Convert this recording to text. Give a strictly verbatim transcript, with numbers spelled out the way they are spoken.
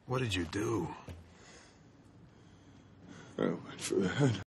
What did you do? I went for the head.